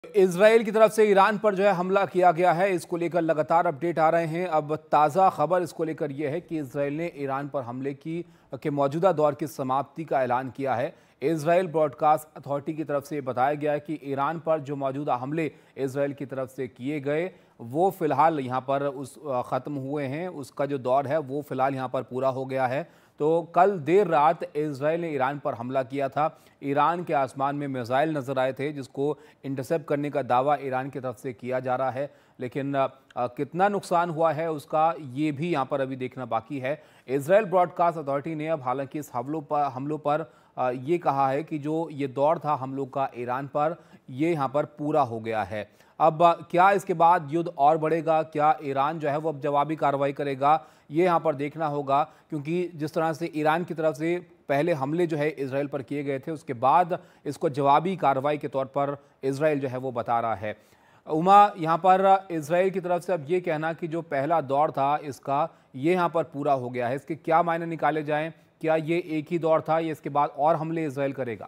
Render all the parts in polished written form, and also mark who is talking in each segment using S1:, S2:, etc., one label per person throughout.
S1: Israel की तरफ से ईरान पर जो है हमला किया गया है, इसको लेकर लगातार अपडेट आ रहे हैं। अब ताज़ा खबर इसको लेकर यह है कि इजराइल ने ईरान पर हमले की के मौजूदा दौर की समाप्ति का ऐलान किया है। इजराइल ब्रॉडकास्ट अथॉरिटी की तरफ से बताया गया है कि ईरान पर जो मौजूदा हमले इजराइल की तरफ से किए गए वो फिलहाल यहाँ पर ख़त्म हुए हैं, उसका जो दौर है वो फिलहाल यहाँ पर पूरा हो गया है। तो कल देर रात इजराइल ने ईरान पर हमला किया था। ईरान के आसमान में मिसाइल नजर आए थे जिसको इंटरसेप्ट करने का दावा ईरान की तरफ से किया जा रहा है, लेकिन कितना नुकसान हुआ है उसका ये भी यहाँ पर अभी देखना बाकी है। इजराइल ब्रॉडकास्ट अथॉरिटी ने अब हालांकि इस हमलों पर ये कहा है कि जो ये दौर था हमलों का ईरान पर, ये यहाँ पर पूरा हो गया है। अब क्या इसके बाद युद्ध और बढ़ेगा, क्या ईरान जो है वो अब जवाबी कार्रवाई करेगा, ये यहाँ पर देखना होगा, क्योंकि जिस तरह से ईरान की तरफ से पहले हमले जो है इजराइल पर किए गए थे, उसके बाद इसको जवाबी कार्रवाई के तौर पर इजराइल जो है वो बता रहा है। उमा, यहाँ पर इजराइल की तरफ से अब ये कहना कि जो पहला दौर था इसका, ये यहाँ पर पूरा हो गया है, इसके क्या मायने निकाले जाएं? क्या ये एक ही दौर था या इसके बाद और हमले इजराइल करेगा?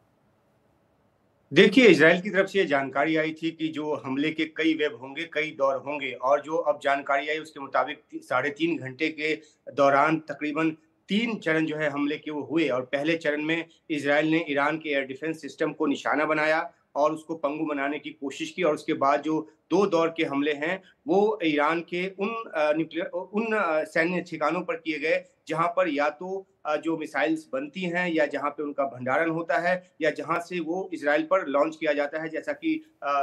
S2: देखिए, इजराइल की तरफ से ये जानकारी आई थी कि जो हमले के कई वेब होंगे, कई दौर होंगे, और जो अब जानकारी आई उसके मुताबिक 3.5 घंटे के दौरान तकरीबन 3 चरण जो है हमले के वो हुए। और पहले चरण में इजराइल ने ईरान के एयर डिफेंस सिस्टम को निशाना बनाया और उसको पंगु बनाने की कोशिश की, और उसके बाद जो 2 दौर के हमले हैं वो ईरान के उन सैन्य ठिकानों पर किए गए जहां पर या तो जो मिसाइल्स बनती हैं या जहां पे उनका भंडारण होता है या जहां से वो इजराइल पर लॉन्च किया जाता है, जैसा कि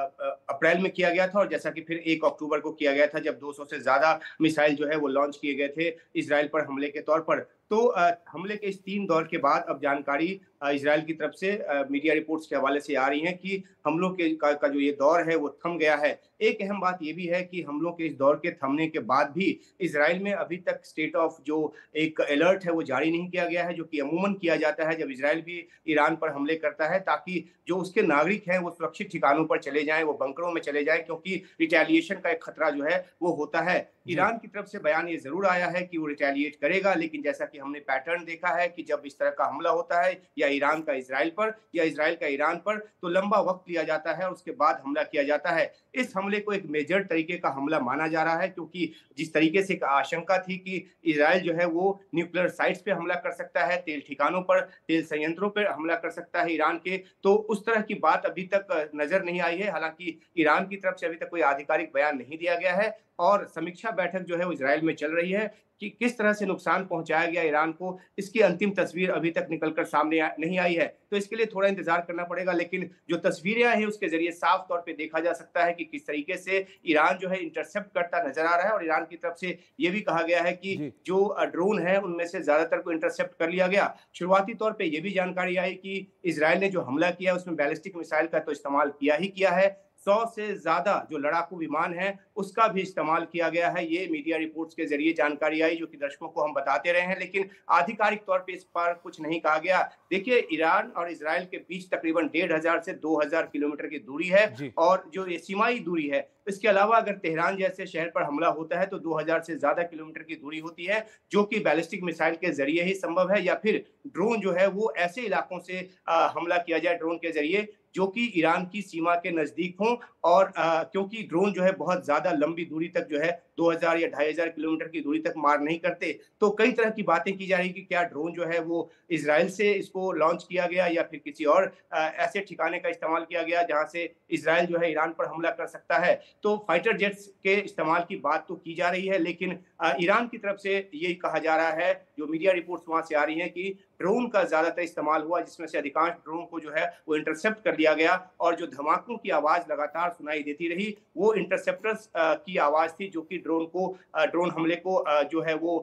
S2: अप्रैल में किया गया था और जैसा कि फिर 1 अक्टूबर को किया गया था, जब 200 से ज्यादा मिसाइल जो है वो लॉन्च किए गए थे इजराइल पर हमले के तौर पर। तो हमले के इस 3 दौर के बाद अब जानकारी इजराइल की तरफ से मीडिया रिपोर्ट्स के हवाले से आ रही है कि हमलों का जो ये दौर है वो थम गया है। एक अहम बात ये भी है कि हमलों के इस दौर के थमने के बाद भी इजराइल में अभी तक स्टेट ऑफ जो एक अलर्ट है वो जारी नहीं किया गया है, जो कि अमूमन किया जाता है जब इजराइल भी ईरान पर हमले करता है, ताकि जो उसके नागरिक हैं वो सुरक्षित ठिकानों पर चले जाएं, वो बंकरों में चले जाएं, क्योंकि रिटेलिएशन का एक खतरा जो है वो होता है।
S1: जी।
S2: ईरान की तरफ से बयान ये जरूर आया है कि वो रिटेलिएट करेगा, लेकिन जैसा कि हमने पैटर्न देखा है कि जब इस तरह का हमला होता है या ईरान का इजराइल पर या इजराइल का ईरान पर, तो लंबा वक्त लिया जाता है और उसके बाद हमला किया जाता है। इस हमले को एक मेजर तरीके का हमला माना जा रहा है, क्योंकि जिस तरीके से एक आशंका थी कि इजराइल जो है वो न्यूक्लियर साइट्स पे हमला कर सकता है, तेल ठिकानों पर, तेल संयंत्रों पर हमला कर सकता है ईरान के, तो उस तरह की बात अभी तक नजर नहीं आई है। हालांकि ईरान की तरफ से अभी तक कोई आधिकारिक बयान नहीं दिया गया है और समीक्षा बैठक जो है वो इजराइल में चल रही है कि किस तरह से नुकसान पहुंचाया गया ईरान को, इसकी अंतिम तस्वीर अभी तक निकलकर सामने नहीं आई है। तो इसके लिए थोड़ा इंतजार करना पड़ेगा, लेकिन जो तस्वीरें आई हैं उसके जरिए साफ तौर पे देखा जा सकता है कि किस तरीके से ईरान जो है इंटरसेप्ट करता नजर आ रहा है। और ईरान की तरफ से ये भी कहा गया है कि
S1: जी।
S2: जो ड्रोन है उनमें से ज्यादातर को इंटरसेप्ट कर लिया गया। शुरुआती तौर पर यह भी जानकारी आई कि इजराइल ने जो हमला किया उसमें बैलिस्टिक मिसाइल का तो इस्तेमाल किया ही किया है, 100 से ज्यादा जो लड़ाकू विमान है उसका भी इस्तेमाल किया गया है। ये मीडिया रिपोर्ट्स के जरिए जानकारी आई, जो कि दर्शकों को हम बताते रहे हैं, लेकिन आधिकारिक तौर पे इस पर कुछ नहीं कहा गया। देखिए, ईरान और इजराइल के बीच तकरीबन 1500 से 2000 किलोमीटर की दूरी है,
S1: जी।
S2: और जो ये सीमाई दूरी है, इसके अलावा अगर तेहरान जैसे शहर पर हमला होता है तो 2000 से ज्यादा किलोमीटर की दूरी होती है, जो कि बैलिस्टिक मिसाइल के जरिए ही संभव है, या फिर ड्रोन जो है वो ऐसे इलाकों से हमला किया जाए ड्रोन के जरिए जो कि ईरान की सीमा के नजदीक हों। और क्योंकि ड्रोन जो है बहुत ज्यादा लंबी दूरी तक जो है 2000 या 2500 किलोमीटर की दूरी तक मार नहीं करते, तो कई तरह की बातें की जा रही कि क्या ड्रोन जो है वो इजराइल से इसको लॉन्च किया गया या फिर किसी और ऐसे ठिकाने का इस्तेमाल किया गया जहां से इजराइल जो है ईरान पर हमला कर सकता है। तो फाइटर जेट्स के इस्तेमाल की बात तो की जा रही है, लेकिन ईरान की तरफ से ये कहा जा रहा है, जो मीडिया रिपोर्ट्स वहां से आ रही हैं, कि ड्रोन का ज्यादातर इस्तेमाल हुआ, जिसमें से अधिकांश ड्रोन को जो है वो इंटरसेप्ट कर लिया गया, और जो धमाकों की आवाज लगातार सुनाई देती रही वो इंटरसेप्टर्स की आवाज थी, जो कि ड्रोन हमले को जो है वो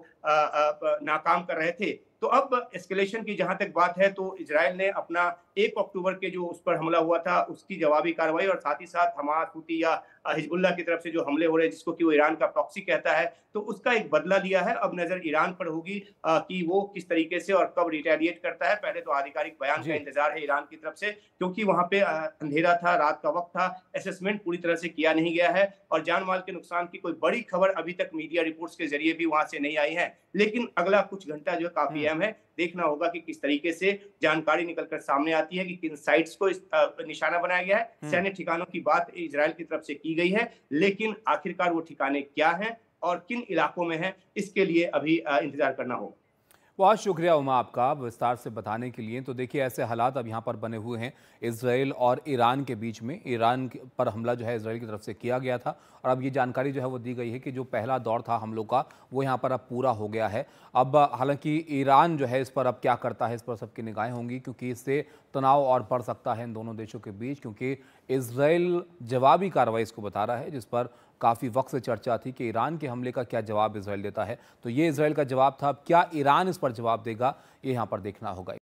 S2: नाकाम कर रहे थे। तो अब एस्केलेशन की जहां तक बात है, तो इजराइल ने अपना 1 अक्टूबर के जो उस पर हमला हुआ था उसकी जवाबी कार्रवाई, और साथ ही साथ हमास, हूती या हिजबुल्लाह की तरफ से जो हमले हो रहे हैं, जिसको कि वो ईरान का प्रॉक्सी कहता है, तो उसका एक बदला लिया है। अब नजर ईरान पर होगी कि वो किस तरीके से और कब रिटेलिएट करता है। पहले तो आधिकारिक बयान का
S1: जी।
S2: इंतजार है ईरान की तरफ से, क्योंकि वहां पे अंधेरा था, रात का वक्त था, असेसमेंट पूरी तरह से किया नहीं गया है, और जान माल के नुकसान की कोई बड़ी खबर अभी तक मीडिया रिपोर्ट्स के जरिए भी वहां से नहीं आई है। लेकिन अगला कुछ घंटा जो काफी अहम है। देखना होगा कि किस तरीके से जानकारी निकलकर सामने आती है कि किन साइट्स को निशाना बनाया गया है। सैन्य ठिकानों की बात इजरायल की तरफ से की गई है, लेकिन आखिरकार वो ठिकाने क्या हैं और किन इलाकों में हैं, इसके लिए अभी इंतजार करना होगा।
S1: बहुत शुक्रिया उमा आपका विस्तार से बताने के लिए। तो देखिए ऐसे हालात अब यहाँ पर बने हुए हैं इसराइल और ईरान के बीच में। ईरान पर हमला जो है इसराइल की तरफ से किया गया था और अब ये जानकारी जो है वो दी गई है कि जो पहला दौर था हमलों का वो यहाँ पर अब पूरा हो गया है। अब हालांकि ईरान जो है इस पर अब क्या करता है इस पर सबकी निगाहें होंगी, क्योंकि इससे तनाव और बढ़ सकता है इन दोनों देशों के बीच, क्योंकि इसराइल जवाबी कार्रवाई इसको बता रहा है, जिस पर काफ़ी वक्त से चर्चा थी कि ईरान के हमले का क्या जवाब इसराइल देता है। तो ये इसराइल का जवाब था। अब क्या ईरान इस पर जवाब देगा, ये यहाँ पर देखना होगा।